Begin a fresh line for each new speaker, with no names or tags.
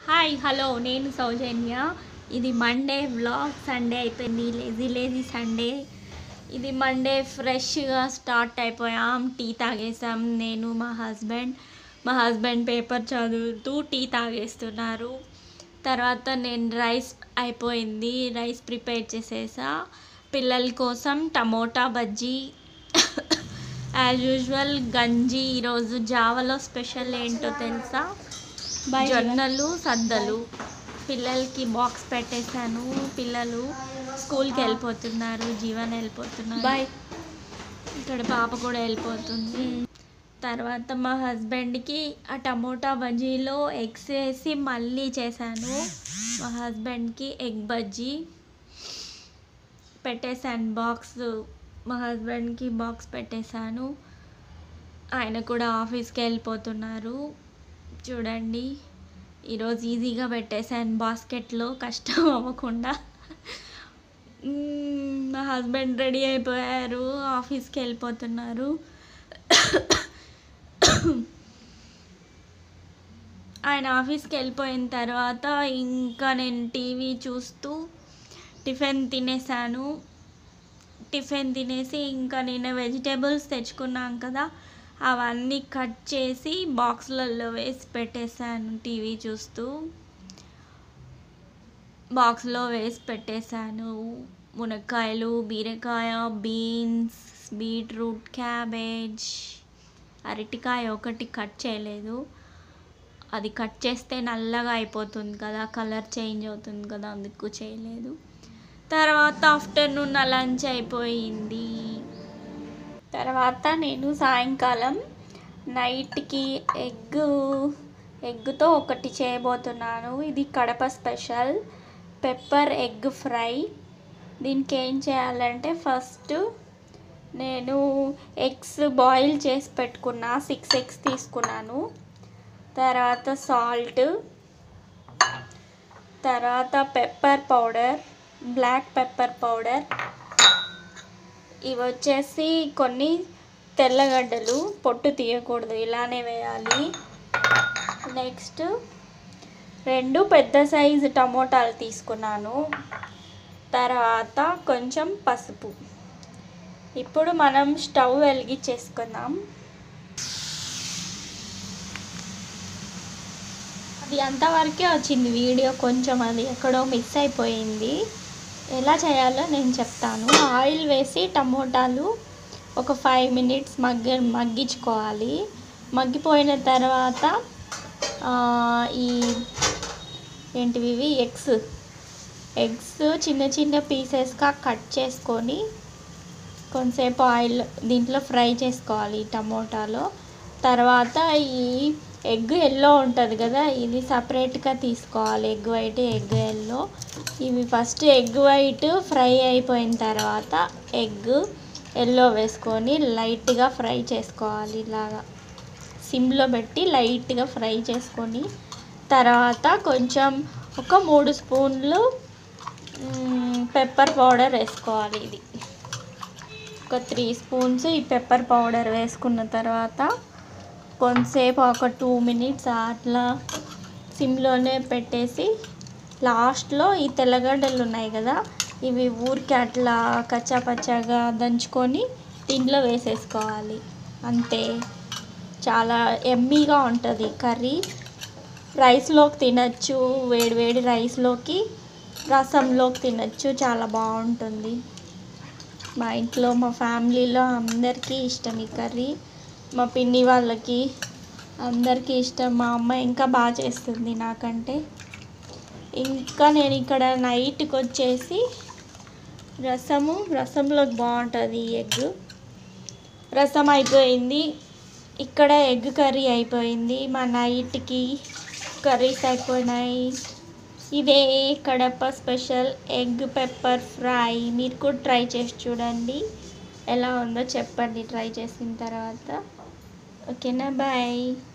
Hi hello నేను సౌజన్య. ఇది Monday vlog. Sunday అయిపోయింది, లేజీ సండే. ఇది మండే ఫ్రెష్గా స్టార్ట్ అయిపోయాం. టీ తాగేసాం నేను మా హస్బెండ్ పేపర్ చదువుతూ టీ తాగేస్తున్నారు. తర్వాత నేను రైస్ అయిపోయింది, రైస్ ప్రిపేర్ చేసేసా. పిల్లల కోసం టమోటా బజ్జీ యాజ్ యూజువల్ గంజి. ఈరోజు జావలో స్పెషల్ ఏంటో తెలుసా? జొన్నలు సద్దలు. పిల్లలకి బాక్స్ పెట్టేశాను. పిల్లలు స్కూల్కి వెళ్ళిపోతున్నారు, జీవన్ వెళ్ళిపోతున్నారు, ఇక్కడ పాప కూడా వెళ్ళిపోతుంది. తర్వాత మా హస్బెండ్కి ఆ టమోటా బజ్జీలో ఎగ్స్ వేసి మళ్ళీ చేశాను. మా హస్బెండ్కి ఎగ్ బజ్జీ పెట్టేశాను. మా హస్బెండ్కి బాక్స్ పెట్టేశాను. ఆయన కూడా ఆఫీస్కి వెళ్ళిపోతున్నారు. చూడండి, ఈరోజు ఈజీగా పెట్టేశాను బాస్కెట్లో, కష్టం అవ్వకుండా. మా హస్బెండ్ రెడీ అయిపోయారు, ఆఫీస్కి వెళ్ళిపోతున్నారు. ఆయన ఆఫీస్కి వెళ్ళిపోయిన తర్వాత ఇంకా నేను టీవీ చూస్తూ టిఫిన్ తినేసి ఇంకా నేను వెజిటేబుల్స్ తెచ్చుకున్నాం కదా, అవన్నీ కట్ చేసి బాక్స్లలో వేసి పెట్టేశాను. టీవీ చూస్తూ బాక్స్లో వేసి పెట్టేశాను. మునక్కాయలు, బీరకాయ, బీన్స్, బీట్రూట్, క్యాబేజ్, అరటికాయ ఒకటి కట్ చేయలేదు. అది కట్ చేస్తే నల్లగా అయిపోతుంది కదా, కలర్ చేంజ్ అవుతుంది కదా, అందుకు చేయలేదు. తర్వాత ఆఫ్టర్నూన్ నా లంచ్ అయిపోయింది. తర్వాత నేను సాయంకాలం నైట్కి ఎగ్తో ఒకటి చేయబోతున్నాను. ఇది Kadapa special pepper egg fry. దీనికి ఏం చేయాలంటే, ఫస్ట్ నేను ఎగ్స్ బాయిల్ చేసి పెట్టుకున్నా. 6 ఎగ్స్ తీసుకున్నాను. తర్వాత సాల్ట్, తర్వాత pepper powder, black pepper powder, ఇవి వచ్చేసి కొన్ని తెల్లగడ్డలు, పొట్టు తీయకూడదు, ఇలానే వేయాలి. నెక్స్ట్ 2 పెద్ద సైజు టమోటాలు తీసుకున్నాను. తర్వాత కొంచెం పసుపు. ఇప్పుడు మనం స్టవ్ వెలిగించేసుకుందాం. అది అంతవరకే వచ్చింది వీడియో, కొంచెం అది ఎక్కడో మిస్ అయిపోయింది. ఎలా చేయాలో నేను చెప్తాను. ఆయిల్ వేసి టమోటాలు ఒక 5 మినిట్స్ మగ్గించుకోవాలి. మగ్గిపోయిన తర్వాత ఇవి ఎగ్స్ చిన్న చిన్న పీసెస్గా కట్ చేసుకొని కొంతసేపు ఆయిల్ దీంట్లో ఫ్రై చేసుకోవాలి టమోటాలో. తర్వాత ఈ ఎగ్ ఎల్లో ఉంటుంది కదా, ఇది సపరేట్గా తీసుకోవాలి. Egg white, egg yellow. ఇవి ఫస్ట్ ఎగ్ వైట్ ఫ్రై అయిపోయిన తర్వాత ఎగ్ ఎల్లో వేసుకొని లైట్గా ఫ్రై చేసుకోవాలి. ఇలాగా సిమ్లో పెట్టి లైట్గా ఫ్రై చేసుకొని తర్వాత కొంచెం ఒక 3 స్పూన్లు పెప్పర్ పౌడర్ వేసుకోవాలి. ఇది ఒక 3 స్పూన్స్ ఈ పెప్పర్ పౌడర్ వేసుకున్న తర్వాత కొంతసేపు ఒక 2 మినిట్స్ అట్లా సిమ్లోనే పెట్టేసి లాస్ట్లో ఈ తెల్లగడ్డలు ఉన్నాయి కదా, ఇవి ఊరికి అట్లా కచ్చాపచ్చాగా దంచుకొని దీంట్లో వేసేసుకోవాలి. అంతే, చాలా ఎమ్మీగా ఉంటుంది కర్రీ. రైస్లోకి తినచ్చు, వేడివేడి రైస్లోకి, రసంలోకి తినచ్చు, చాలా బాగుంటుంది. మా ఇంట్లో మా ఫ్యామిలీలో అందరికీ ఇష్టం ఈ కర్రీ. మా పిన్ని వాళ్ళకి అందరికీ ఇష్టం. మా అమ్మ ఇంకా బాగా చేస్తుంది నాకంటే. ఇంకా నేను ఇక్కడ నైట్కి వచ్చేసి రసంలోకి బాగుంటుంది ఈ ఎగ్. రసం అయిపోయింది, ఇక్కడ ఎగ్ కర్రీ అయిపోయింది. మా నైట్కి కర్రీస్ అయిపోయినాయి. ఇదే Kadapa special egg pepper fry. మీరు కూడా ట్రై చేసి చూడండి, ఎలా ఉందో చెప్పండి ట్రై చేసిన తర్వాత. ఓకేనా, బాయ్.